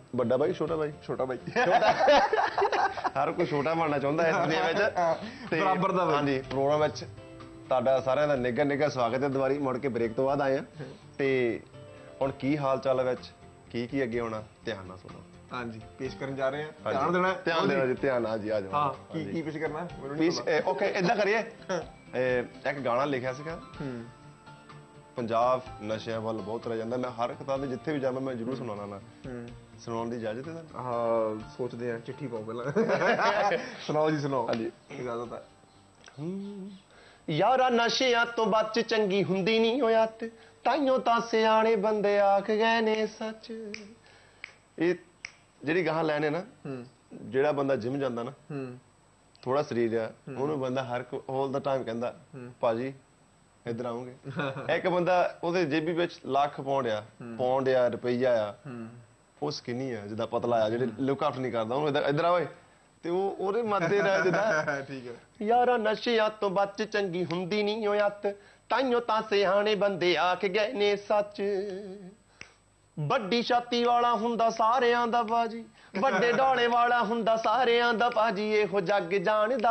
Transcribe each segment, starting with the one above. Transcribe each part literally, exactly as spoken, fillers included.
ਵੱਡਾ ਬਾਈ ਛੋਟਾ ਬਾਈ ਛੋਟਾ ਬਾਈ ਹਰ ਕੋਈ ਛੋਟਾ ਬਣਨਾ ਚਾਹੁੰਦਾ ਇਸ ਦੇ ਵਿੱਚ ਬਰਾਬਰ ਦਾ। ਹਾਂਜੀ ਪ੍ਰੋਗਰਾਮ ਵਿੱਚ ਤੁਹਾਡਾ ਸਾਰਿਆਂ ਦਾ ਨਿੱਘਾ ਨਿੱਘਾ ਸਵਾਗਤ ਹੈ। ਦੁਬਾਰੀ ਮੁੜ ਕੇ ਬ੍ਰੇਕ ਤੋਂ ਬਾਅਦ ਆਏ ਆ ਤੇ ਹੁਣ ਕੀ ਹਾਲ ਚਾਲ ਹੈ ਵਿੱਚ ਕੀ ਕੀ ਅੱਗੇ ਹੋਣਾ ਧਿਆਨ ਨਾਲ ਸੁਣੋ। ਹਾਂਜੀ ਪੇਸ਼ ਕਰਨ ਜਾ ਰਹੇ ਹਾਂ ਧਿਆਨ ਦੇਣਾ ਧਿਆਨ ਦੇਣਾ ਜੀ ਧਿਆਨ ਨਾਲ ਜੀ ਆ ਜਾਓ। ਹਾਂ ਕੀ ਕੀ ਪੇਸ਼ ਕਰਨਾ ਪੇਸ਼ ਓਕੇ ਇਦਾਂ ਕਰੀਏ ਇੱਕ ਗਾਣਾ ਲਿਖਿਆ ਸੀਗਾ ਪੰਜਾਬ ਨਸ਼ਿਆਂ ਵੱਲ ਬਹੁਤ ਤੁਰਿਆ ਜਾਂਦਾ। ਮੈਂ ਹਰ ਕਿਤਾਬ ਦੇ ਜਿੱਥੇ ਵੀ ਜਾਵਾਂ ਮੈਂ ਜ਼ਰੂਰ ਸੁਣਾਉਣਾ ਨਾ ਸੁਣਾਉਣ ਦੀ ਇਜਾਜ਼ਤ ਹੈ ਤੁਹਾਨੂੰ? ਹਾਂ ਸੋਚਦੇ ਆ ਚਿੱਠੀ ਪਾਓ ਪਹਿਲਾਂ ਸੁਣਾਓ ਜੀ ਸੁਣਾਓ। ਹਾਂਜੀ ਇਜਾਜ਼ਤ ਹੈ। ਯਾਰਾ ਨਸ਼ਿਆਂ ਤੋਂ ਬਚ ਚੰਗੀ ਹੁੰਦੀ ਨਹੀਂ ਹੋਇਆ ਤੇ ਤਾਈਓ ਤਾਂ ਸਿਆਣੇ ਬੰਦੇ ਆਖ ਗਏ ਨੇ ਸੱਚ। ਇਹ ਜਿਹੜੀ ਗਾਹਾਂ ਲੈਣੇ ਨਾ ਜਿਹੜਾ ਬੰਦਾ ਜਿਮ ਜਾਂਦਾ ਨਾ ਥੋੜਾ ਸਰੀਰ ਆ ਉਹਨੂੰ ਬੰਦਾ ਹਰ ਹੋਲ ਦਾ ਟਾਈਮ ਕਹਿੰਦਾ ਭਾਜੀ ਇੱਧਰ ਆਉਂਗੇ। ਇੱਕ ਬੰਦਾ ਉਹਦੇ ਜੇਬੀ ਵਿੱਚ ਲੱਖ ਪਾਉਂਡ ਆ ਪਾਉਂਡ ਆ ਰੁਪਈਆ ਆ ਉਹ ਸਕਿਨੀ ਆ ਜਿੱਦਾਂ ਪਤਲਾ ਆ ਜਿਹੜੇ ਲੁੱਕ ਆਊਟ ਨਹੀਂ ਕਰਦਾ ਉਹਨੂੰ ਇੱਧਰ ਆਵੇ ਤੇ ਉਹ ਉਹਦੇ ਮੱਦੇ ਨਾਲ ਜਿੱਦਾਂ ਠੀਕ ਹੈ ਯਾਰਾ ਨਸ਼ਿਆਂ ਤੋਂ ਬਚ ਚੰਗੀ ਹੁੰਦੀ ਨਹੀਂ ਹੋਇਆ ਤੇ ਤਾਈਓ ਤਾਂ ਸਿਆਣੇ ਬੰਦੇ ਆਖ ਗਏ ਨੇ ਸੱਚ। ਵੱਡੀ ਛਾਤੀ ਵਾਲਾ ਹੁੰਦਾ ਸਾਰਿਆਂ ਦਾ ਬਾਜੀ ਵੱਡੇ ਡੋਲੇ ਵਾਲਾ ਹੁੰਦਾ ਸਾਰਿਆਂ ਦਾ ਭਾਜੀ ਇਹੋ ਜੱਗ ਜਾਣਦਾ।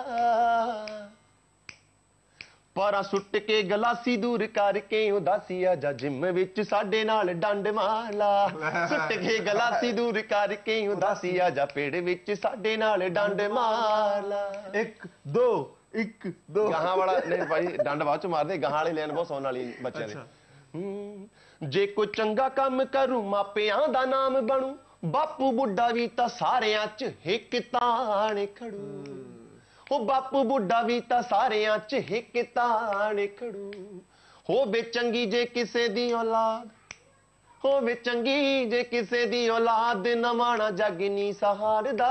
ਪਰਾਂ ਸੁੱਟ ਕੇ ਗਲਾਸੀ ਦੂਰ ਕਰਕੇ ਉਦਾਸੀ ਆ ਜਾ ਜਿੰਮ ਵਿੱਚ ਸਾਡੇ ਨਾਲ ਡੰਡ ਮਾਲਾ। ਸੁੱਟ ਕੇ ਗਲਾਸੀ ਦੂਰ ਕਰਕੇ ਉਦਾਸੀ ਆ ਜਾ ਪੇੜ ਵਿੱਚ ਸਾਡੇ ਨਾਲ ਡੰਡ ਮਾਲਾ। ਇੱਕ ਦੋ ਇੱਕ ਦੋ ਗਾਹਾਂ ਵਾਲਾ ਨਹੀਂ ਭਾਈ ਡੰਡ ਬਾਅਦ ਚ ਮਾਰਦੇ ਗਾਹਾਂ ਵਾਲੀ ਲੈਣ ਬਹੁਤ ਸੌਣ ਵਾਲੀ ਬੱਚਿਆਂ ਨੇ। ਜੇ ਕੋਈ ਚੰਗਾ ਕੰਮ ਕਰੂ ਮਾਪਿਆਂ ਦਾ ਨਾਮ ਬਣੂ ਬਾਪੂ ਬੁੱਢਾ ਵੀ ਤਾਂ ਸਾਰਿਆਂ ਚ ਹਿੱਕ ਤਾਣ ਖੜੂ। ਉਹ ਬਾਪੂ ਬੁੱਢਾ ਵੀ ਤਾਂ ਸਾਰਿਆਂ ਚ ਹਿੱਕ ਤਾਣ ਖੜੂ। ਹੋਵੇ ਚੰਗੀ ਜੇ ਕਿਸੇ ਦੀ ਔਲਾਦ ਹੋਵੇ ਚੰਗੀ ਜੇ ਕਿਸੇ ਦੀ ਔਲਾਦ ਨਵਾਣਾ ਜੱਗ ਨੀ ਸਹਾਰਦਾ।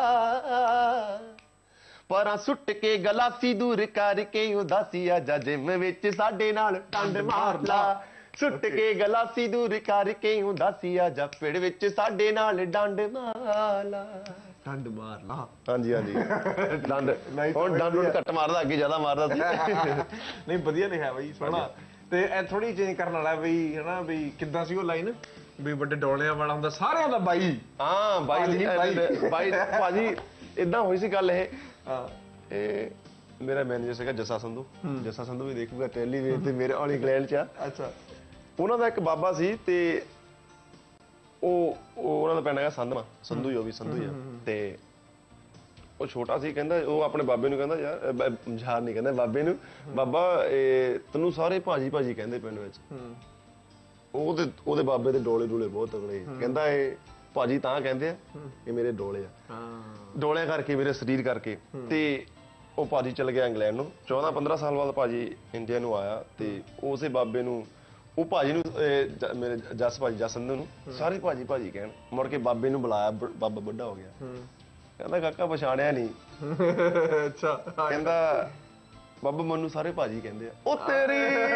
ਪਰਾਂ ਸੁੱਟ ਕੇ ਗਲਾਸੀ ਦੂਰ ਕਰਕੇ ਉਦਾਸੀ ਆ ਜਾ ਜਿੰਮ ਵਿੱਚ ਸਾਡੇ ਨਾਲ ਡੰਡ ਮਾਰ ਲਾ। ਸੁੱਟ ਕੇ ਗਲਾਸੀ ਦੂਰ ਕਰਕੇ ਉਦਾਸੀ ਆ ਜਾ ਪੇੜ ਵਿੱਚ ਸਾਡੇ ਨਾਲ ਡੰਡ ਮਾਲਾ। ਡੰਡ ਮਾਰ ਲਾ ਹਾਂਜੀ ਹਾਂਜੀ ਡੰਡ ਹੁਣ ਡੰਡ ਨੂੰ ਘੱਟ ਮਾਰਦਾ ਅੱਗੇ ਜ਼ਿਆਦਾ ਮਾਰਦਾ ਸੀ। ਨਹੀਂ ਵਧੀਆ ਲਿਖਿਆ ਬਈ ਸੋਹਣਾ ਤੇ ਇਹ ਥੋੜੀ ਚੇਂਜ ਕਰਨ ਵਾਲਾ ਬਈ ਹਨਾ ਬਈ ਕਿੱਦਾਂ ਸੀ ਉਹ ਲਾਈਨ ਵੀ ਵੱਡੇ ਡੋਲਿਆਂ ਵਾਲਾ ਹੁੰਦਾ ਸਾਰਿਆਂ ਦਾ ਬਾਈ। ਹਾਂ ਬਾਈ ਬਾਈ ਭਾਜੀ ਏਦਾਂ ਹੋਈ ਸੀ ਗੱਲ ਇਹ ਹਾਂ ਇਹ ਮੇਰਾ ਮੈਨੇਜਰ ਸੀਗਾ ਜੱਸਾ ਸੰਧੂ ਜੱਸਾ ਸੰਧੂ ਵੀ ਦੇਖੂਗਾ ਟੈਲੀਵੇਜ ਤੇ ਮੇਰੇ ਔਲ ਇੰਗਲੈਂਡ ਚ ਆ। ਅੱਛਾ ਉਹਨਾਂ ਦਾ ਇੱਕ ਬਾਬਾ ਸੀ ਤੇ ਉਹ ਉਹਨਾਂ ਦਾ ਪਿੰਡ ਹੈਗਾ ਸੰਧਮਾ ਸੰਧੂ ਜੋ ਵੀ ਸੰਧੂ ਆ ਤੇ ਉਹ ਛੋਟਾ ਸੀ ਕਹਿੰਦਾ ਉਹ ਆਪਣੇ ਬਾਬੇ ਨੂੰ ਕਹਿੰਦਾ ਯਾਰ ਮਝਾਰ ਨਹੀਂ ਕਹਿੰਦਾ ਬਾਬੇ ਨੂੰ ਬਾਬਾ ਇਹ ਤੈਨੂੰ ਸਾਰੇ ਭਾਜੀ ਭਾਜੀ ਕਹਿੰਦੇ ਪਿੰਡ ਵਿੱਚ। ਉਹਦੇ ਉਹਦੇ ਬਾਬੇ ਦੇ ਡੋਲੇ ਡੋਲੇ ਬਹੁਤ ਤਗੜੇ ਕਹਿੰਦਾ ਇਹ ਭਾਜੀ ਤਾਂ ਕਹਿੰਦੇ ਆ ਇਹ ਮੇਰੇ ਡੋਲੇ ਆ ਡੋਲਿਆਂ ਕਰਕੇ ਮੇਰੇ ਸਰੀਰ ਕਰਕੇ। ਤੇ ਉਹ ਭਾਜੀ ਚਲ ਗਿਆ ਇੰਗਲੈਂਡ ਨੂੰ ਚੌਦਾਂ ਪੰਦਰਾਂ ਸਾਲ ਬਾਅਦ ਭਾਜੀ ਇੰਡੀਆ ਨੂੰ ਆਇਆ ਤੇ ਉਸੇ ਬਾਬੇ ਨੂੰ ਉਹ ਭਾਜੀ ਨੂੰ ਮੇਰੇ ਜੱਸ ਭਾਜੀ ਜੱਸ ਸੰਧੂ ਨੂੰ ਸਾਰੇ ਭਾਜੀ ਭਾਜੀ ਕਹਿਣ ਮੁੜ ਕੇ ਬਾਬੇ ਨੂੰ ਬੁਲਾਇਆ ਬਾਬਾ ਬੁੱਢਾ ਹੋ ਗਿਆ ਕਹਿੰਦਾ ਕਾਕਾ ਪਛਾਣਿਆ ਨਹੀਂ। ਅੱਛਾ ਕਹਿੰਦਾ ਬਾਬਾ ਮੈਨੂੰ ਸਾਰੇ ਭਾਜੀ ਕਹਿੰਦੇ ਆ ਉਹ ਤੇਰੀ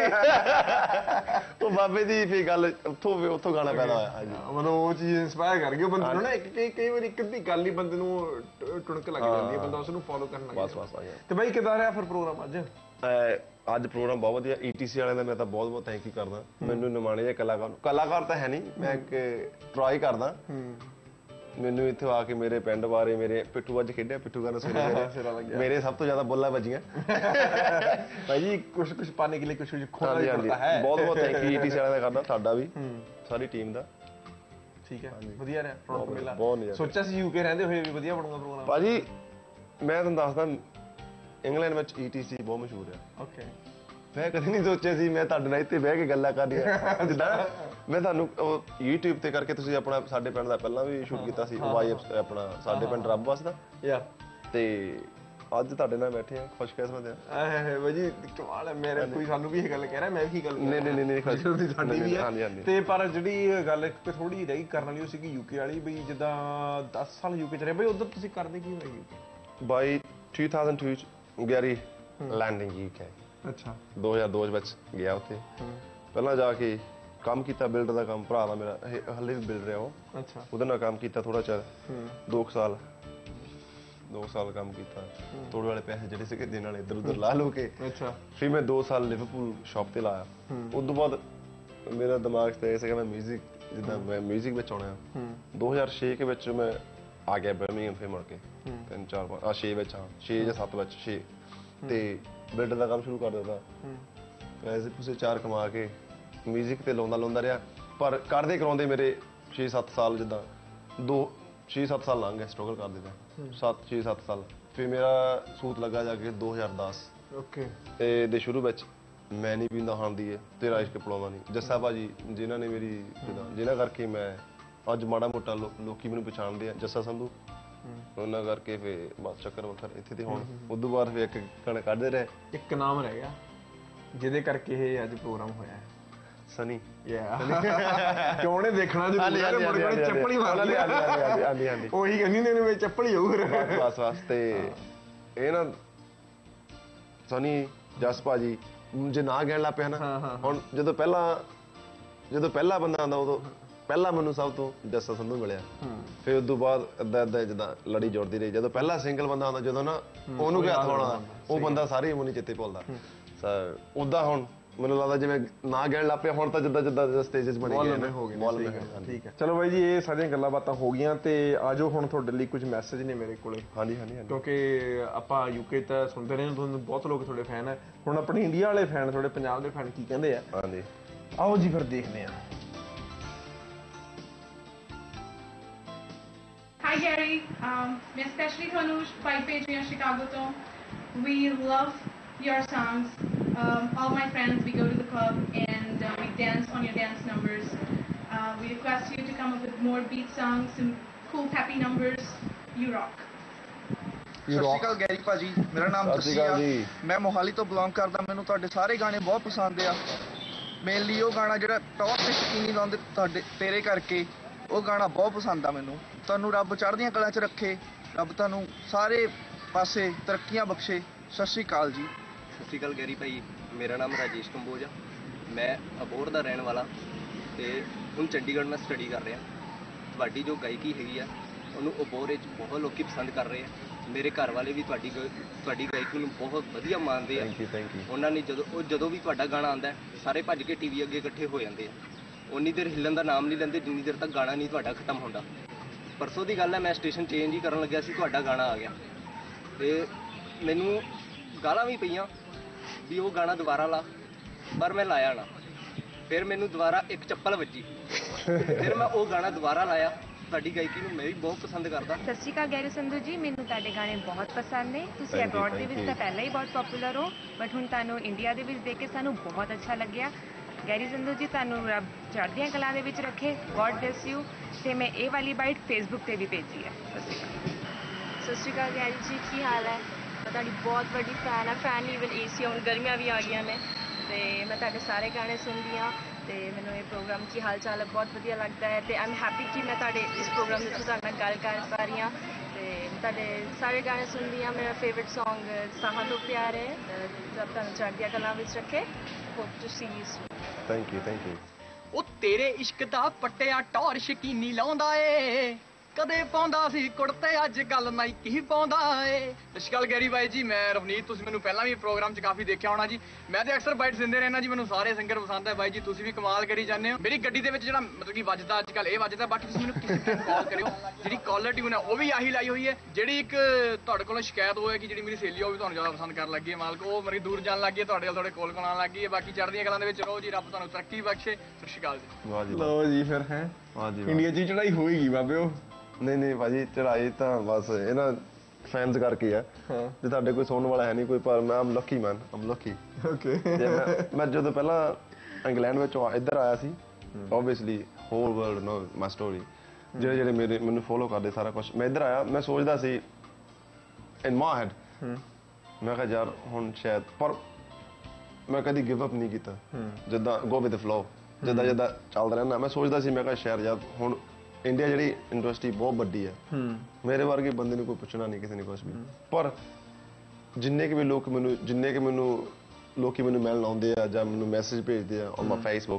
ਉਹ ਬਾਬੇ ਦੀ ਫੇ ਗੱਲ ਉੱਥੋਂ ਉੱਥੋਂ ਗਾਣਾ ਪੈਦਾ ਹੋਇਆ। ਹਾਂਜੀ ਮਤਲਬ ਉਹ ਚੀਜ਼ ਇੰਸਪਾਇਰ ਕਰ ਗਈ ਉਹ ਬੰਦੇ ਨੂੰ ਨਾ ਇੱਕ ਕਈ ਵਾਰੀ ਇੱਕ ਅੱਧੀ ਗੱਲ ਹੀ ਬੰਦੇ ਨੂੰ ਟੁਣਕ ਲੱਗ ਜਾਂਦੀ ਹੈ ਬੰਦਾ ਉਸ ਨੂੰ ਫੋਲੋ ਕਰਨ ਲੱਗ ਜਾਂਦਾ। ਬਸ ਬਸ ਤੇ ਬਾਈ ਕਿੱਦਾਂ ਰਿਹਾ ਫਿਰ ਪ੍ਰੋਗਰਾਮ ਅੱਜ? ਅੱਜ ਪ੍ਰੋਗਰਾਮ ਬਹੁਤ ਵਧੀਆ ਈਟੀਸੀ ਵਾਲਿਆਂ ਦਾ ਮੈਂ ਤਾਂ ਬਹੁਤ ਬਹੁਤ ਥੈਂਕ ਯੂ ਕਰਦਾ। ਮੈਨੂੰ ਨਿਮਾਣੇ ਜਿਹੇ ਕਲਾਕਾਰ ਕਲਾਕਾਰ ਤਾਂ ਹੈ ਨਹੀਂ ਮੈਂ ਇੱਕ ਟਰਾਈ ਕਰਦਾ। ਮੈਨੂੰ ਇੱਥੇ ਆ ਕੇ ਮੇਰੇ ਪਿੰਡ ਬਾਰੇ ਮੇਰੇ ਪਿੱਠੂ ਅੱਜ ਖੇਡਿਆ ਪਿੱਠੂ ਗਾਣਾ ਸੁਣਿਆ ਮੇਰੇ ਸਭ ਤੋਂ ਜ਼ਿਆਦਾ ਬੋਲਾਂ ਵੱਜੀਆਂ ਭਾਜੀ ਕੁਛ ਕੁਛ ਪਾਣੇ ਕੇ ਲਈ ਕੁਛ ਕੁਛ ਖੋਣਾ ਵੀ ਪੜਤਾ ਹੈ। ਬਹੁਤ ਬਹੁਤ ਥੈਂਕ ਯੂ ਈਟੀਸੀ ਵਾਲਿਆਂ ਦਾ ਕਰਦਾ ਤੁਹਾਡਾ ਵੀ ਸਾਰੀ ਟੀਮ ਦਾ। ਠੀਕ ਹੈ ਵਧੀਆ ਰਿਹਾ ਰੌਣਕ ਮੇਲਾ ਬਹੁਤ ਨਜ਼ਾਰਾ। ਸੋਚਿਆ ਸੀ ਯੂਕੇ ਰਹਿੰਦੇ ਹੋਏ ਵੀ ਵਧੀਆ ਬਣੂਗਾ ਪ੍ਰੋਗਰਾਮ। ਭਾਜੀ ਮੈਂ ਤੁਹਾਨੂੰ ਦੱਸਦਾ ਇੰਗਲੈਂਡ ਵਿੱਚ ਈਟੀਸੀ ਬਹੁਤ ਮਸ਼ਹੂਰ ਹੈ। ਓਕੇ ਮੈਂ ਕਦੇ ਨਹੀਂ ਸੋਚਿਆ ਸੀ ਮੈਂ ਤੁਹਾਡੇ ਨਾਲ ਇੱਥੇ ਬਹਿ ਕੇ ਗੱਲਾਂ ਕਰਨੀਆਂ ਜਿੱਦਾਂ ਮੈਂ ਤੁਹਾਨੂੰ YouTube ਤੇ ਕਰਕੇ ਤੁਸੀਂ ਆਪਣਾ ਸਾਡੇ ਪਿੰਡ ਦਾ ਪਹਿਲਾਂ ਵੀ ਸ਼ੂਟ ਕੀਤਾ ਸੀ ਵਾਈ ਆਪਣਾ ਸਾਡੇ ਪਿੰਡ ਰੱਬ ਵਸਦਾ ਯਾ ਤੇ ਅੱਜ ਤੁਹਾਡੇ ਨਾਲ ਬੈਠੇ ਆ ਖੁਸ਼ਕਿਸਮਤ ਆ। ਆਹ ਬਾਜੀ ਕਮਾਲ ਹੈ ਮੇਰੇ ਕੋਈ ਸਾਨੂੰ ਵੀ ਇਹ ਗੱਲ ਕਹਿ ਰਿਹਾ ਮੈਂ ਵੀ ਗੱਲ ਨਹੀਂ ਨਹੀਂ ਨਹੀਂ ਖੁਸ਼ਕਿਸਮਤੀ ਸਾਡੀ ਵੀ ਹੈ। ਤੇ ਪਰ ਜਿਹੜੀ ਗੱਲ ਇੱਕ ਥੋੜੀ ਰਹੀ ਕਰਨ ਵਾਲੀ ਉਹ ਸੀਗੀ ਯੂਕੇ ਵਾਲੀ ਬਈ ਜਿੱਦਾਂ ਦਸ ਸਾਲ ਯੂਕੇ ਚ ਰਹੇ ਬਈ ਉਧਰ ਤੁਸੀਂ ਕਰਦੇ ਕੀ ਹੋਏ UK? By two thousand two ਚ ਗੈਰੀ ਲੈਂਡਿੰਗ ਯੂਕੇ। ਅੱਛਾ ਦੋ ਹਜ਼ਾਰ ਦੋ ਵਿੱਚ ਗਿਆ ਉੱਥੇ ਪਹਿਲਾਂ ਜਾ ਕੇ ਕੰਮ ਕੀਤਾ ਬਿਲਡਰ ਦਾ ਕੰਮ ਭਰਾ ਦਾ ਮੇਰਾ ਹਲੇ ਵੀ ਬਿਲਡਰ ਰਿਹਾ ਉਹ। ਅੱਛਾ ਉਹਦੇ ਨਾਲ ਕੰਮ ਕੀਤਾ ਥੋੜਾ ਚਿਰ ਦੋ ਕੁ ਸਾਲ ਦੋ ਸਾਲ ਕੰਮ ਕੀਤਾ ਥੋੜੇ ਵਾਲੇ ਪੈਸੇ ਜਿਹੜੇ ਸੀਗੇ ਦੇਣ ਵਾਲੇ ਇੱਧਰ ਉੱਧਰ ਲਾ ਲਓ ਕੇ। ਅੱਛਾ ਫਿਰ ਮੈਂ ਦੋ ਸਾਲ ਲਿਵਰਪੂਲ ਸ਼ਾਪ ਤੇ ਲਾਇਆ। ਉਸ ਤੋਂ ਬਾਅਦ ਮੇਰਾ ਦਿਮਾਗ 'ਚ ਇਹ ਸੀਗਾ ਮੈਂ ਮਿਊਜ਼ਿਕ ਜਿੱਦਾਂ ਮੈਂ ਮਿਊਜ਼ਿਕ ਵਿੱਚ ਆਉਣਾ ਦੋ ਹਜ਼ਾਰ ਛੇ ਕੇ ਵਿੱਚ ਮੈਂ ਆ ਗਿਆ ਬਰਮਿੰਘਮ ਫਿਰ ਮੁੜ ਕੇ ਤਿੰਨ ਚਾਰ ਆ ਛੇ ਵਿੱਚ ਹਾਂ ਛੇ ਜਾਂ ਸੱਤ ਵਿੱਚ ਛੇ ਤੇ ਬਿਲਡ ਦਾ ਕੰਮ ਸ਼ੁਰੂ ਕਰ ਦਿੱਤਾ ਪੈਸੇ ਪੂਸੇ ਚਾਰ ਕਮਾ ਕੇ ਮਿਊਜ਼ਿਕ ਤੇ ਲਾਉਂਦਾ ਲਾਉਂਦਾ ਰਿਹਾ ਪਰ ਕਰਦੇ ਕਰਾਉਂਦੇ ਮੇਰੇ ਛੇ ਸੱਤ ਸਾਲ ਜਿੱਦਾਂ ਦੋ ਛੇ ਸੱਤ ਸਾਲ ਲੰਘ ਗਏ ਸਟਰਗਲ ਕਰਦੇ ਤਾਂ ਸੱਤ ਛੇ ਸੱਤ ਸਾਲ ਫਿਰ ਮੇਰਾ ਸੂਤ ਲੱਗਾ ਜਾ ਕੇ ਦੋ ਹਜ਼ਾਰ ਦਸ ਓਕੇ ਤੇ ਦੇ ਸ਼ੁਰੂ ਵਿੱਚ ਮੈਂ ਨਹੀਂ ਪੀਂਦਾ ਖਾਂਦੀ ਹੈ ਤੇਰਾ ਇਸ਼ਕ ਪਲਾਉਂਦਾ ਨਹੀਂ ਜੱਸਾ ਭਾਜੀ ਜਿਨ੍ਹਾਂ ਨੇ ਮੇਰੀ ਜਿੱਦਾਂ ਜਿਨ੍ਹਾਂ ਕਰਕੇ ਮੈਂ ਅੱਜ ਮਾੜਾ ਮੋਟਾ ਲੋਕੀ ਮੈਨੂੰ ਪਛਾਣਦੇ ਆ ਜੱਸਾ ਸੰਧੂ ਉਹਨਾਂ ਕਰਕੇ ਫਿਰ ਬਸ ਚੱਕਰ ਵੱਖਰ ਇੱਥੇ ਤੇ ਹੁਣ ਉਦੋਂ ਬਾਅਦ ਫਿਰ ਇੱਕ ਗਾਣਾ ਕੱਢਦੇ ਰਹੇ ਇੱਕ ਨਾਮ ਰਹਿ ਗਿਆ ਜਿਹਦੇ ਕਰਕੇ ਇਹ ਅੱਜ ਪ੍ਰੋਗਰਾਮ ਹੋਇਆ ਹੈ ਸਨੀ ਯਾ ਕਿਉਂ ਨੇ ਦੇਖਣਾ ਜ਼ਰੂਰ ਹੈ ਮੁੜ ਕੇ ਚੱਪਲੀ ਮਾਰ ਲਈ ਹਾਂਜੀ ਹਾਂਜੀ ਉਹੀ ਕਹਿੰਦੀ ਨੇ ਵਿੱਚ ਚੱਪਲੀ ਹੋਊ ਬਸ ਬਸ ਤੇ ਇਹ ਨਾ ਸਨੀ ਜਸ ਭਾਜੀ ਜੇ ਨਾ ਕਹਿਣ ਲੱਗ ਪਿਆ ਨਾ ਹੁਣ ਜਦੋਂ ਪਹਿਲਾਂ ਜਦੋਂ ਪਹਿਲਾ ਬੰਦਾ ਆਉਂਦਾ ਉਦੋਂ ਪਹਿਲਾਂ ਮੈਨੂੰ ਸਭ ਤੋਂ ਜੱਸਾ ਸੰਧੂ ਮਿਲਿਆ ਫਿਰ ਉਸ ਤੋਂ ਬਾਅਦ ਏਦਾਂ ਏਦਾਂ ਜਿੱਦਾਂ ਲੜੀ ਜੁੜਦੀ ਰਹੀ ਜਦੋਂ ਪਹਿਲਾ ਸਿੰਗਲ ਬੰਦਾ ਆਉਂਦਾ ਜਦੋਂ ਨਾ ਉਹਨੂੰ ਕੀ ਹੱਥ ਹੋਣਾ ਉਹ ਬੰਦਾ ਸਾਰੀ ਉਮਰ ਨਹੀਂ ਚੇਤੇ ਭੁੱਲਦਾ ਸਰ ਉਦਾਂ ਹੁਣ ਮੈਨੂੰ ਲੱਗਦਾ ਜਿਵੇਂ ਨਾ ਕਹਿਣ ਲੱਗ ਪਿਆ ਹੁਣ ਤਾਂ ਜਿੱਦਾਂ ਜਿੱਦਾਂ ਸਟੇਜਸ ਬਣੇ ਗਏ ਹੋ ਗਏ ਠੀਕ ਹੈ ਚਲੋ ਬਾਈ ਜੀ ਇਹ ਸਾਰੀਆਂ ਗੱਲਾਂ ਬਾਤਾਂ ਹੋ ਗਈਆਂ ਤੇ ਆਜੋ ਹੁਣ ਤੁਹਾਡੇ ਲਈ ਕੁਝ ਮੈਸੇਜ ਨੇ ਮੇਰੇ ਕੋਲੇ ਹਾਂਜੀ ਹਾਂਜੀ ਕਿਉਂਕਿ ਆਪਾਂ ਯੂਕੇ ਤਾਂ ਸੁਣਦੇ ਰਹੇ ਤੁਹਾਨੂੰ ਬਹੁਤ ਲੋਕ ਤੁਹਾਡੇ ਫੈਨ ਹੈ ਹੁਣ ਆਪਣੇ ਇੰਡੀਆ ਵਾਲੇ ਫੈਨ ਤੁਹਾਡੇ ਪੰਜਾਬ ਦੇ ਫੈਨ ਕੀ ਕਹਿੰਦੇ ਆ ਹਾਂਜੀ ਆਓ ਜੀ ਫਿਰ ਦੇਖਦੇ ਆ Hi Gary, um, मैं especially ਤੁਹਾਨੂੰ five page में Chicago ਤੋਂ we love your songs. Um, all my friends, we go to the club and uh, we dance on your dance numbers. Uh, we request you to come up with more beat songs, some cool peppy numbers. You rock. ਸਤਿ ਸ਼੍ਰੀ ਅਕਾਲ Garry ਭਾਜੀ ਮੇਰਾ ਨਾਮ ਜੱਸੀ ਆ ਮੈਂ ਮੋਹਾਲੀ ਤੋਂ belong ਕਰਦਾ ਮੈਨੂੰ ਤੁਹਾਡੇ ਸਾਰੇ ਗਾਣੇ ਬਹੁਤ ਪਸੰਦ ਆ ਮੇਨਲੀ ਉਹ ਗਾਣਾ ਜਿਹੜਾ ਟੌਪ ਤੇ ਸ਼ਕੀਨੀ ਲਾਉਂਦੇ ਤੁਹਾਡੇ ਤੇਰੇ ਕਰਕੇ ਉਹ ਗਾਣਾ ਬਹੁਤ ਪਸੰਦ ਆ ਮੈਨੂੰ ਤੁਹਾਨੂੰ ਰੱਬ ਚੜ੍ਹਦੀਆਂ ਕਲਾਂ 'ਚ ਰੱਖੇ ਰੱਬ ਤੁਹਾਨੂੰ ਸਾਰੇ ਪਾਸੇ ਤਰੱਕੀਆਂ ਬਖਸ਼ੇ ਸਤਿ ਸ਼੍ਰੀ ਅਕਾਲ ਜੀ ਸਤਿ ਸ਼੍ਰੀ ਅਕਾਲ ਗੈਰੀ ਭਾਈ ਮੇਰਾ ਨਾਮ ਰਾਜੇਸ਼ ਕੰਬੋਜ ਆ ਮੈਂ ਅਬੋਹਰ ਦਾ ਰਹਿਣ ਵਾਲਾ ਤੇ ਹੁਣ ਚੰਡੀਗੜ੍ਹ ਮੈਂ ਸਟੱਡੀ ਕਰ ਰਿਹਾ ਤੁਹਾਡੀ ਜੋ ਗਾਇਕੀ ਹੈਗੀ ਆ ਉਹਨੂੰ ਅਬੋਹਰ ਵਿੱਚ ਬਹੁਤ ਲੋਕੀ ਪਸੰਦ ਕਰ ਰਹੇ ਆ ਮੇਰੇ ਘਰ ਵਾਲੇ ਵੀ ਤੁਹਾਡੀ ਤੁਹਾਡੀ ਗਾਇਕੀ ਨੂੰ ਬਹੁਤ ਵਧੀਆ ਮੰਨਦੇ ਆ ਉਹਨਾਂ ਨੇ ਜਦੋਂ ਉਹ ਜਦੋਂ ਵੀ ਤੁਹਾਡਾ ਗਾਣਾ ਆਉਂਦਾ ਸਾਰੇ ਭੱਜ ਕੇ ਟੀਵੀ ਅੱਗੇ ਇਕੱਠੇ ਹੋ ਜਾਂਦੇ ਆ ਉਨੀ ਦੇਰ ਹਿੱਲਣ ਦਾ ਨਾਮ ਨਹੀਂ ਲੈਂਦੇ ਜਿੰਨੀ ਦੇਰ ਤੱਕ ਗਾਣਾ ਨਹੀਂ ਤੁਹਾਡਾ ਖਤਮ ਹੁੰਦਾ ਪਰਸੋਂ ਦੀ ਗੱਲ ਹੈ ਮੈਂ ਸਟੇਸ਼ਨ ਚੇਂਜ ਹੀ ਕਰਨ ਲੱਗਿਆ ਸੀ ਤੁਹਾਡਾ ਗਾਣਾ ਆ ਗਿਆ ਤੇ ਮੈਨੂੰ ਗਾਲਾਂ ਵੀ ਪਈਆਂ ਵੀ ਉਹ ਗਾਣਾ ਦੁਬਾਰਾ ਲਾ ਪਰ ਮੈਂ ਲਾਇਆ ਨਾ ਫਿਰ ਮੈਨੂੰ ਦੁਬਾਰਾ ਇੱਕ ਚੱਪਲ ਵੱਜੀ ਫਿਰ ਮੈਂ ਉਹ ਗਾਣਾ ਦੁਬਾਰਾ ਲਾਇਆ ਤੁਹਾਡੀ ਗਾਇਕੀ ਨੂੰ ਮੈਂ ਵੀ ਬਹੁਤ ਪਸੰਦ ਕਰਦਾ ਸਤਿ ਸ਼੍ਰੀ ਅਕਾਲ ਗੈਰੀ ਸੰਧੂ ਜੀ ਮੈਨੂੰ ਤੁਹਾਡੇ ਗਾਣੇ ਬਹੁਤ ਪਸੰਦ ਨੇ ਤੁਸੀਂ ਅਬਰੋਡ ਦੇ ਵਿੱਚ ਤਾਂ ਪਹਿਲਾਂ ਹੀ ਬਹੁਤ ਪਪੂਲਰ ਹੋ ਬਟ ਹੁਣ ਤੁਹਾਨੂੰ ਇੰਡੀਆ ਦੇ ਵਿੱਚ ਦੇਖ ਕੇ ਸਾਨੂੰ ਬਹੁਤ ਅੱਛਾ ਲੱਗਿਆ ਗੈਰੀ ਸੰਧੂ ਜੀ ਤੁਹਾਨੂੰ ਰੱਬ ਚੜ੍ਹਦੀਆਂ ਕਲਾਂ ਦੇ ਵਿੱਚ ਰੱਖੇ ਗੋਡ ਬਲੈਸ ਯੂ ਤੇ ਮੈਂ ਇਹ ਵਾਲੀ ਬਾਈਟ ਫੇਸਬੁੱਕ ਤੇ ਵੀ ਭੇਜੀ ਹੈ ਸਤਿ ਸ਼੍ਰੀ ਅਕਾਲ ਸਤਿ ਸ਼੍ਰੀ ਅਕਾਲ ਗੈਰੀ ਜੀ ਕੀ ਹਾਲ ਹੈ ਮੈਂ ਤੁਹਾਡੀ ਬਹੁਤ ਵੱਡੀ ਫੈਨ ਹਾਂ ਫੈਨ ਈਵਨ ਏਸੀ ਹੁਣ ਗਰਮੀਆਂ ਵੀ ਆ ਗਈਆਂ ਨੇ ਤੇ ਮੈਂ ਤੁਹਾਡੇ ਸਾਰੇ ਗਾਣੇ ਸੁਣਦੀ ਹਾਂ ਤੇ ਮੈਨੂੰ ਇਹ ਪ੍ਰੋਗਰਾਮ ਕੀ ਹਾਲ ਚਾਲ ਹੈ ਬਹੁਤ ਵਧੀਆ ਲੱਗਦਾ ਹੈ ਤੇ ਆਈ ਐਮ ਹੈਪੀ ਕਿ ਮੈਂ ਤੁਹਾਡੇ ਇਸ ਪ੍ਰੋਗਰਾਮ ਵਿੱਚ ਤੁਹਾਡੇ ਨਾਲ ਗੱਲ ਕਰ ਪਾ ਰਹੀ ਹਾਂ ਤੇ ਤੁਹਾਡੇ ਸਾਰੇ ਗਾਣੇ ਸੁਣਦੀ ਹਾਂ ਮੇਰਾ ਫੇਵਰਿਟ ਸੌਂਗ ਸਾਹਾਂ ਤੋਂ ਪਿਆਰ ਹੈ ਜਦ ਤੁਹਾਨੂੰ ਚੜ੍ਹਦੀਆਂ ਕਲਾਂ ਵਿੱਚ ਰੱਖੇ hope to see you soon thank you thank you ਉਹ ਤੇਰੇ ਇਸ਼ਕ ਦਾ ਪੱਟਿਆ ਟੌਰ ਸ਼ਕੀਨੀ ਲਾਉਂਦਾ ਏ ਕਦੇ ਪਾਉਂਦਾ ਸੀ ਕੁੜਤੇ ਅੱਜ ਕੱਲ ਨਾਈਕੀ ਪਾਉਂਦਾ ਏ ਸਤਿ ਸ਼੍ਰੀ ਅਕਾਲ ਗੈਰੀ ਬਾਈ ਜੀ ਮੈਂ ਰਵਨੀਤ ਤੁਸੀਂ ਮੈਨੂੰ ਪਹਿਲਾਂ ਵੀ ਪ੍ਰੋਗਰਾਮ 'ਚ ਕਾਫੀ ਦੇਖਿਆ ਹੋਣਾ ਜੀ ਮੈਂ ਤੇ ਅਕਸਰ ਬਾਈਟਸ ਦਿੰਦੇ ਰਹਿਣਾ ਜੀ ਮੈਨੂੰ ਸਾਰੇ ਸਿੰਗਰ ਪਸੰਦ ਹੈ ਬਾਈ ਜੀ ਤੁਸੀਂ ਵੀ ਕਮਾਲ ਕਰੀ ਜਾਂਦੇ ਹੋ ਮੇਰੀ ਗੱਡੀ ਦੇ ਵਿੱਚ ਜਿਹੜਾ ਮਤਲਬ ਕਿ ਵੱਜਦਾ ਅੱਜ ਕੱਲ ਇਹ ਵੱਜਦਾ ਬਾਕੀ ਤੁਸੀਂ ਮੈਨੂੰ ਕਿਸੇ ਟਾਈਮ ਕਾਲ ਕਰਿਓ ਜਿਹੜੀ ਕਾਲਰ ਟਿਊਨ ਹੈ ਉਹ ਵੀ ਆਹੀ ਲਾਈ ਹੋਈ ਹੈ ਜਿਹੜੀ ਇੱਕ ਤੁਹਾਡੇ ਕੋਲੋਂ ਸ਼ਿਕਾਇਤ ਹੋਇਆ ਕਿ ਜਿਹੜੀ ਮੇਰੀ ਸਹੇਲੀ ਉਹ ਵੀ ਤੁਹਾਨੂੰ ਜ਼ਿਆਦਾ ਪਸੰਦ ਕਰਨ ਲੱਗੀ ਹੈ ਮਾਲਕ ਉਹ ਮੇਰੀ ਦੂਰ ਜਾਣ ਲੱਗੀ ਹੈ ਤੁਹਾਡੇ ਤੁਹਾਡੇ ਕੋਲ ਕੋਲ ਆਉਣ ਲੱਗੀ ਹੈ ਬਾਕੀ ਚੜ੍ਹਦੀਆਂ ਕਲਾਂ ਦੇ ਵਿੱਚ ਰਹੋ ਜੀ ਰੱਬ ਤੁਹਾਨੂੰ ਤਰੱਕੀ ਬਖਸ਼ੇ ਸਤਿ ਸ਼੍ਰੀ ਅਕਾਲ ਜੀ ਲਓ ਜੀ ਫਿਰ ਹੈ ਇੰਡੀਆ 'ਚ ਚੜ੍ਹਾਈ ਹੋਏਗੀ ਬਾਬੇ ਉਹ ਨਹੀਂ ਨਹੀਂ ਭਾਜੀ ਚੜਾਈ ਤਾਂ ਬਸ ਇਹਨਾਂ ਫੈਨਸ ਕਰਕੇ ਆ ਜੇ ਤੁਹਾਡੇ ਕੋਈ ਸੁਣਨ ਵਾਲਾ ਹੈ ਨਹੀਂ ਕੋਈ ਪਰ ਮੈਂ I'm lucky man I'm lucky okay ਮੈਂ ਜਦੋਂ ਪਹਿਲਾਂ ਇੰਗਲੈਂਡ ਵਿੱਚ ਇੱਧਰ ਆਇਆ ਸੀ obviously whole world know my story ਜਿਹੜੇ ਜਿਹੜੇ ਮੇਰੇ ਮੈਨੂੰ ਫੋਲੋ ਕਰਦੇ ਸਾਰਾ ਕੁਝ ਮੈਂ ਇੱਧਰ ਆਇਆ ਮੈਂ ਸੋਚਦਾ ਸੀ ਇਨ ਮਾਈ ਹੈਡ ਮੈਂ ਕਿਹਾ ਯਾਰ ਹੁਣ ਸ਼ਾਇਦ ਪਰ ਮੈਂ ਕਦੀ ਗਿਵ ਅਪ ਨਹੀਂ ਕੀਤਾ ਜਿੱਦਾਂ ਗੋ ਵਿਦ ਫਲੋ ਜਿੱਦਾਂ ਜਿੱਦਾਂ ਚੱਲਦਾ ਰਹਿੰਦਾ ਮੈਂ ਸੋਚਦਾ ਸੀ ਮੈਂ ਕਿਹਾ ਸ਼ਾਇਦ ਯਾਰ ਹੁਣ ਇੰਡੀਆ ਜਿਹੜੀ ਇੰਡਸਟਰੀ ਬਹੁਤ ਵੱਡੀ ਹੈ ਮੇਰੇ ਵਰਗੇ ਬੰਦੇ ਨੂੰ ਕੋਈ ਪੁੱਛਣਾ ਨਹੀਂ ਕਿਸੇ ਨੇ ਕੁਛ ਵੀ ਪਰ ਜਿੰਨੇ ਕਿ ਵੀ ਲੋਕ ਮੈਨੂੰ ਜਿੰਨੇ ਕਿ ਮੈਨੂੰ ਲੋਕੀ ਮੈਨੂੰ ਮਿਲਣ ਆਉਂਦੇ ਆ ਜਾਂ ਮੈਨੂੰ ਮੈਸੇਜ ਭੇਜਦੇ ਆ ਔਨ ਮਾਈ ਫੇਸਬੁੱਕ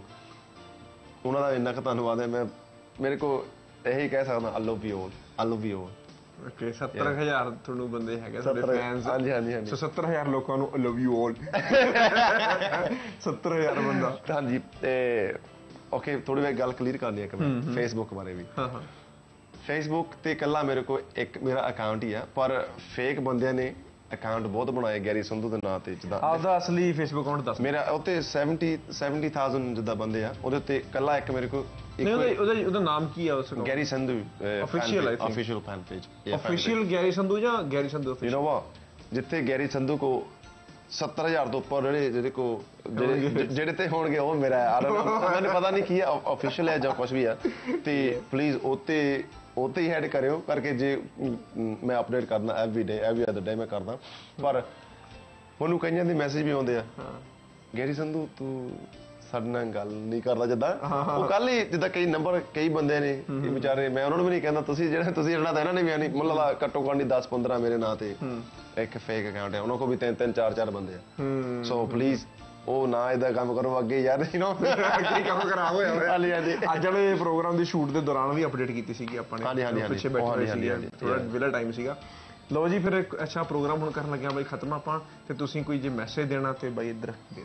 ਉਹਨਾਂ ਦਾ ਇੰਨਾ ਕੁ ਧੰਨਵਾਦ ਹੈ ਮੈਂ ਮੇਰੇ ਕੋਲ ਇਹੀ ਕਹਿ ਸਕਦਾ I love you all I love you all okay ਸੱਤਰ ਹਜ਼ਾਰ ਤੁਹਾਨੂੰ ਬੰਦੇ ਹੈਗੇ ਸਾਡੇ ਫੈਨਸ ਹਾਂਜੀ ਹਾਂਜੀ ਹਾਂਜੀ ਸੋ ਸੱਤਰ ਹਜ਼ਾਰ ਲੋਕਾਂ ਨੂੰ ਆਈ ਲਵ ਯੂ ਆਲ ਸੱਤਰ ਹਜ਼ਾਰ ਬੰਦਾ ਹਾਂਜੀ ਤੇ ਓਕੇ ਥੋੜੀ ਜਿਹੀ ਗੱਲ ਕਲੀਅਰ ਕਰਨੀ ਹੈ ਕਿ ਮੈਂ ਫੇਸਬੁੱਕ ਬਾਰੇ ਵੀ। ਹਾਂ ਹਾਂ ਫੇਸਬੁੱਕ ਤੇ ਇਕੱਲਾ ਮੇਰੇ ਕੋਲ ਇੱਕ ਮੇਰਾ ਅਕਾਊਂਟ ਹੀ ਆ, ਪਰ ਫੇਕ ਬੰਦਿਆਂ ਨੇ ਅਕਾਊਂਟ ਬਹੁਤ ਬਣਾਏ ਗੈਰੀ ਸੰਧੂ ਦੇ ਨਾਂ ਤੇ। ਜਿੱਦਾਂ ਆਪਦਾ ਅਸਲੀ ਫੇਸਬੁੱਕ ਅਕਾਊਂਟ ਦੱਸ। ਮੇਰਾ ਉੱਤੇ ਸੈਵਨਟੀ ਸੈਵਨਟੀ ਥਾਊਜ਼ੈਂਡ ਜਿੱਦਾਂ ਬੰਦੇ ਆ, ਉਹਦੇ ਉੱਤੇ ਇਕੱਲਾ ਇੱਕ ਮੇਰੇ ਕੋਲ ਉਹਦਾ ਉਹਦਾ ਨਾਮ ਕੀ ਆ ਉਸ ਦਾ? Garry Sandhu official I think official fan page official Garry Sandhu ਜਾਂ ਗੈਰੀ ਸੰਧੂ ਯੂ ਨੋ ਵਾ, ਜਿੱਥੇ ਗੈਰੀ ਸੰਧੂ ਕੋ ਸੱਤਰ ਹਜ਼ਾਰ ਤੋਂ ਉੱਪਰ ਜਿਹੜੇ ਜਿਹੜੇ ਕੋ ਜਿਹੜੇ ਜਿਹੜੇ ਤੇ ਹੋਣਗੇ ਉਹ ਮੇਰਾ ਆ। ਮੈਨੂੰ ਪਤਾ ਨਹੀਂ ਕੀ ਆ ਅਫੀਸ਼ੀਅਲ ਹੈ ਜਾਂ ਕੁਝ ਵੀ ਆ, ਤੇ ਪਲੀਜ਼ ਉੱਤੇ ਉੱਤੇ ਹੀ ਹੈਡ ਕਰਿਓ ਕਰਕੇ ਜੇ ਮੈਂ ਅਪਡੇਟ ਕਰਨਾ every day every other day ਮੈਂ ਕਰਦਾ। ਪਰ ਉਹਨੂੰ ਕਈਆਂ ਦੇ ਮੈਸੇਜ ਵੀ ਆਉਂਦੇ ਆ, ਗੈਰੀ ਸੰਧੂ ਤੂੰ ਸਾਡੇ ਨਾਲ ਗੱਲ ਨਹੀਂ ਕਰਦਾ। ਜਿੱਦਾਂ ਉਹ ਕੱਲ ਹੀ ਜਿੱਦਾਂ ਕਈ ਨੰਬਰ ਕਈ ਬੰਦੇ ਨੇ ਵਿਚਾਰੇ, ਮੈਂ ਉਹਨਾਂ ਨੂੰ ਵੀ ਨਹੀਂ ਕਹਿੰਦਾ ਤੁਸੀਂ ਜਿਹੜਾ ਤੁਸੀਂ ਇਹਨਾਂ ਦਾ ਇਹਨਾਂ ਨੇ ਵੀ ਨਹੀਂ ਮੁੱਲ ਦਾ ਘੱਟੋ ਘੱਟ ਨਹੀਂ ਦਸ ਪੰਦਰਾਂ ਮੇਰੇ ਨਾਂ ਤੇ ਇੱਕ ਫੇਕ ਅਕਾਊਂਟ ਹੈ, ਉਹਨਾਂ ਕੋਲ ਵੀ ਤਿੰਨ ਤਿੰਨ ਚਾਰ ਚਾਰ ਬੰਦੇ ਆ। ਸੋ ਪਲੀਜ਼ ਉਹ ਨਾ ਇਹਦਾ ਕੰਮ ਕਰੋ ਅੱਗੇ ਯਾਰ, ਯੂ ਨੋ ਅੱਗੇ ਕੰਮ ਖਰਾਬ ਹੋਇਆ ਹੋਇਆ। ਹਾਂਜੀ ਹਾਂਜੀ ਅੱਜ ਵਾਲੇ ਪ੍ਰੋਗਰਾਮ ਦੀ ਸ਼ੂਟ ਦੇ ਦੌਰਾਨ ਵੀ ਅਪਡੇਟ ਕੀਤੀ ਸੀਗੀ ਆਪਾਂ ਨੇ। ਹਾਂਜੀ ਹਾਂਜੀ ਪਿੱਛੇ ਬੈਠੇ ਸੀਗੇ, ਥੋੜਾ ਵਿਲਾ ਟਾਈਮ ਸੀਗਾ। ਲਓ ਜੀ ਫਿਰ ਅੱਛਾ ਪ੍ਰੋਗਰਾਮ ਹੁਣ ਕਰਨ ਲੱਗਿਆ ਬਾਈ ਖਤਮ ਆਪਾਂ, ਤੇ ਤੁਸੀਂ ਕੋਈ ਜੇ ਮੈਸੇਜ ਦੇਣਾ ਤੇ ਬਾਈ ਇੱਧਰ ਦੇ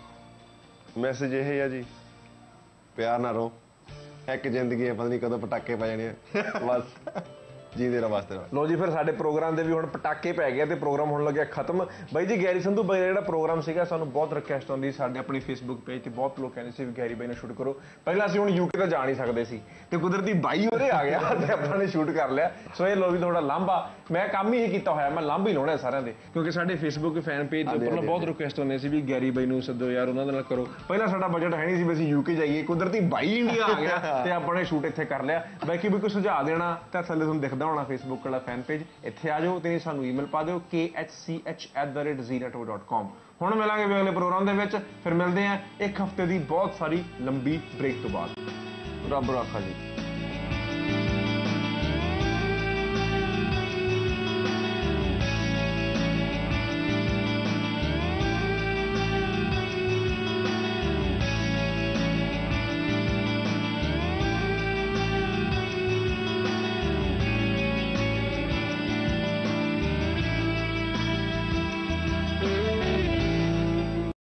ਦਿਓ। ਮੈਸੇਜ ਇਹ ਆ ਜੀ, ਪਿਆਰ ਨਾਲ ਰਹੋ, ਇੱਕ ਜ਼ਿੰਦਗੀ ਹੈ, ਪਤਾ ਨਹੀਂ ਕਦੋਂ ਪਟਾਕੇ ਪੈ ਜਾਣੇ ਆ, ਬਸ ਜੀਂਦੇ ਰਹੋ ਵਾਸਤੇ। ਲੋ ਜੀ ਫਿਰ ਸਾਡੇ ਪ੍ਰੋਗਰਾਮ ਦੇ ਵੀ ਹੁਣ ਪਟਾਕੇ ਪੈ ਗਏ ਤੇ ਪ੍ਰੋਗਰਾਮ ਹੋਣ ਲੱਗਿਆ ਖਤਮ। ਬਾਈ ਜੀ ਗੈਰੀ ਸੰਧੂ ਬਾਈ ਦਾ ਜਿਹੜਾ ਪ੍ਰੋਗਰਾਮ ਸੀਗਾ ਸਾਨੂੰ ਬਹੁਤ ਰਿਕੁਐਸਟ ਆਉਂਦੀ ਸਾਡੇ ਆਪਣੇ ਫੇਸਬੁੱਕ ਪੇਜ ਤੇ, ਬਹੁਤ ਲੋਕ ਕਹਿੰਦੇ ਸੀ ਵੀ ਗੈਰੀ ਬਾਈ ਨਾਲ ਸ਼ੂਟ ਕਰੋ। ਪਹਿਲਾਂ ਅਸੀਂ ਹੁਣ ਯੂਕੇ ਤਾਂ ਜਾ ਨਹੀਂ ਸਕਦੇ ਸੀ ਤੇ ਕੁਦਰਤੀ ਬਾਈ ਉਹਦੇ ਆ ਗਿਆ ਤੇ ਆਪਾਂ ਨੇ ਸ਼ੂਟ ਕਰ ਲਿਆ। ਸੋ ਇਹ ਲੋ ਵੀ ਥੋੜਾ ਲਾਂਭਾ, ਮੈਂ ਕੰਮ ਹੀ ਇਹ ਕੀਤਾ ਹੋਇਆ, ਮੈਂ ਲਾਂਭਾ ਹੀ ਲਾਉਣਾ ਸਾਰਿਆਂ ਦੇ, ਕਿਉਂਕਿ ਸਾਡੇ ਫੇਸਬੁੱਕ ਫੈਨ ਪੇਜ ਦੇ ਉੱਪਰ ਬਹੁਤ ਰਿਕੁਐਸਟ ਆਉਂਦੇ ਸੀ ਵੀ ਗੈਰੀ ਬਾਈ ਨੂੰ ਸੱਦੋ ਯਾਰ, ਉਹਨਾਂ ਦੇ ਨਾਲ ਕਰੋ। ਪਹਿਲਾਂ ਸਾਡਾ ਬਜਟ ਹੈ ਨਹੀਂ ਸੀ ਵੀ ਅਸੀਂ ਯੂਕੇ ਜਾਈਏ, ਕੁਦਰਤੀ ਬਾਈ ਇੰਡੀਆ ਆ ਗਿਆ ਤੇ ਆਪਾਂ ਨੇ ਸ਼ੂਟ ਇੱਥੇ ਕਰ ਲਿਆ। ਬਾਕੀ ਵੀ ਕੋਈ ਸੁਝਾਅ ਦੇਣਾ ਤਾਂ ਥੱਲੇ ਤੁਹਾਨੂੰ ਦਿਖਦਾ ਹੋਣਾ ਫੇਸਬੁੱਕ ਵਾਲਾ ਫੈਨ ਪੇਜ, ਇੱਥੇ ਆ ਜਾਓ ਤੇ ਸਾਨੂੰ ਈਮੇਲ ਪਾ ਦਿਓ ਕੇ H C H at the rate Zee network dot com. ਹੁਣ ਮਿਲਾਂਗੇ ਵੀ ਅਗਲੇ ਪ੍ਰੋਗਰਾਮ ਦੇ ਵਿੱਚ, ਫਿਰ ਮਿਲਦੇ ਹਾਂ ਇੱਕ ਹਫ਼ਤੇ ਦੀ ਬਹੁਤ ਸਾਰੀ ਲੰਬੀ ਬ੍ਰੇਕ ਤੋਂ ਬਾਅਦ। ਰੱਬ ਰਾਖਾ ਜੀ।